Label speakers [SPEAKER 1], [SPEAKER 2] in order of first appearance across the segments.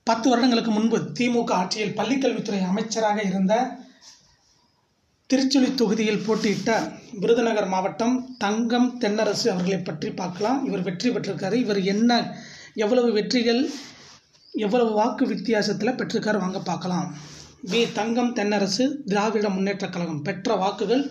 [SPEAKER 1] 10 வருடங்களுக்கு முன்பு திமுக ஆட்சியில் பள்ளிக்கல்வித்துறை அமைச்சராக இருந்த திருச்சுழி தொகுதியில் போட்டியிட்ட விருதுநகர் மாவட்டம் தங்கம் தென்னரசு அவர்களை பற்றி பார்க்கலாம். இவர் வெற்றி பெற்றிருக்காரு. இவர் எவ்வளவு வெற்றிகள் எவ்வளவு வாக்கு வித்தியாசத்தில் பெற்றிருக்காரு வாங்க பார்க்கலாம். தங்கம் தென்னரசு திராவிட முன்னேற்றக் கழகம் பெற்ற வாக்குகள்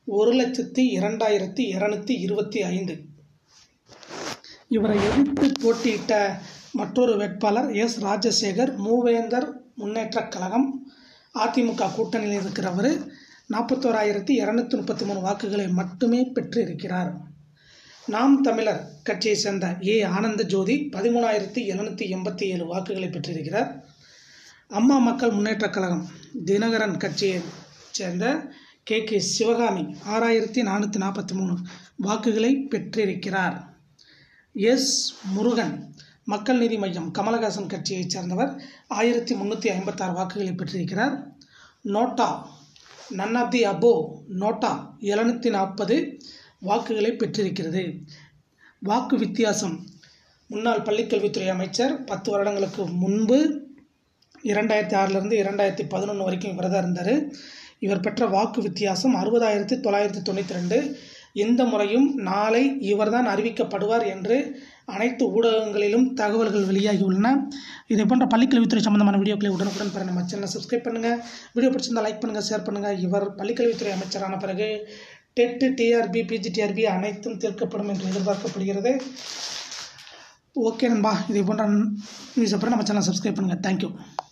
[SPEAKER 1] 1,02,225. இவரை எதிர்த்து போட்டியிட்ட மற்றொரு வேட்பாளர் எஸ் ராஜசேகர் மூவேந்தர் முன்னேற்றக் கழகம் அதிமுக கூட்டணியில் இருக்கிறவர் 41,233 வாக்குகளை மட்டுமே பெற்றிருக்கிறார். நாம் தமிழர் கட்சியை சேர்ந்த ஆனந்த ஜோதி 13,787 வாக்குகளை பெற்றிருக்கிறார். அம்மா மக்கள் முன்னேற்றக் கழகம் தினகரன் கட்சியை சேர்ந்த கே சிவகாமி 6,443 வாக்குகளை பெற்றிருக்கிறார். எஸ் முருகன் மக்கள் நீதி மையம் கமலஹாசன் கட்சியைச் சேர்ந்தவர் 1,356 வாக்குகளை பெற்றிருக்கிறார். NOTA none of the above NOTA 740 வாக்குகளை பெற்றிருக்கிறது. வாக்கு வித்தியாசம் முன்னாள் பள்ளிக்கல்வித்துறை அமைச்சர் 10 வருடங்களுக்கு முன்பு 2006லிருந்து 2011 வரைக்கும் இவர் தான் இருந்தார். இவர் பெற்ற வாக்கு வித்தியாசம் 60,992. இந்த முறையும் நாளை இவர்தான் அறிவிக்கப்படுவார் என்று அனைத்து ஊடகங்களிலும் தகவல்கள் வெளியாகியுள்ளன. இதே போன்ற பள்ளிக்கல்வித்துறை சம்பந்தமான வீடியோக்களை உடனுக்குடன் பெற நம்ம சேனலை சப்ஸ்கிரைப் பண்ணுங்கள். வீடியோ பிடிச்சிருந்தால் லைக் பண்ணுங்கள், ஷேர் பண்ணுங்கள். இவர் பள்ளிக்கல்வித்துறை அமைச்சரான பிறகு டெட், டிஆர்பி, பிஜிடிஆர்பி அனைத்தும் தீர்க்கப்படும் என்று எதிர்பார்க்கப்படுகிறது. ஓகே நண்பா, இதே போன்ற நியூஸை பெற நம்ம சேனலை சப்ஸ்கிரைப் பண்ணுங்கள். தேங்க்யூ.